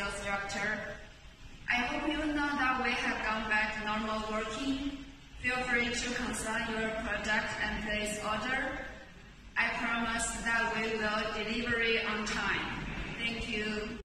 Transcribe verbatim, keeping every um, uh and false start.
sales director. I hope you know that we have gone back to normal working. Feel free to consign your product and place order. I promise that we will deliver on time. Thank you.